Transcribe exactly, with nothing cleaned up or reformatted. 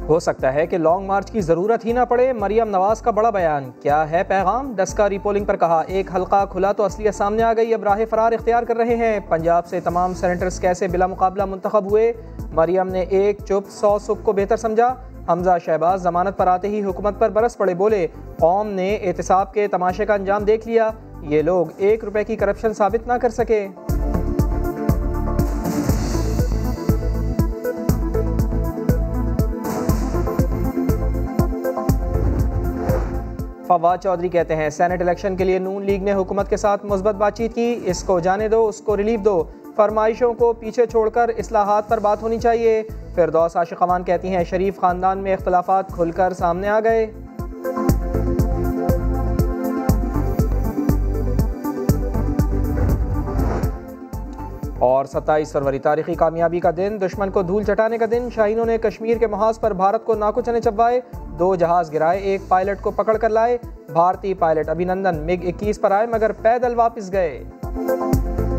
हो सकता है कि लॉन्ग मार्च की ज़रूरत ही ना पड़े, मरियम नवाज का बड़ा बयान। क्या है पैगाम? डस्का रीपोलिंग पर कहा, एक हल्का खुला तो असलियत सामने आ गई, अब राह फरार इख्तियार कर रहे हैं। पंजाब से तमाम सेनेटर्स कैसे बिला मुकाबला मुंतखब हुए? मरियम ने एक चुप सौ सुख को बेहतर समझा। हमजा शहबाज जमानत पर आते ही हुकूमत पर बरस पड़े, बोले कौम ने एहतिसाब के तमाशे का अंजाम देख लिया, ये लोग एक रुपए की करप्शन साबित ना कर सके। फवाद चौधरी कहते हैं, सेनेट इलेक्शन के लिए नून लीग ने हुकूमत के साथ मुस्बत बातचीत की, इसको जाने दो, उसको रिलीफ दो, फरमाइशों को पीछे छोड़कर इस्लाहात पर बात होनी चाहिए। फिरदौस आशिक अमान कहती हैं, शरीफ खानदान में इख्तलाफात खुलकर सामने आ गए। और सत्ताईस फरवरी तारीखी कामयाबी का दिन, दुश्मन को धूल चटाने का दिन। शाहीनों ने कश्मीर के मुहाज पर भारत को नाको चने चबवाए, दो जहाज गिराए, एक पायलट को पकड़ कर लाए। भारतीय पायलट अभिनंदन मिग इक्कीस पर आए मगर पैदल वापस गए।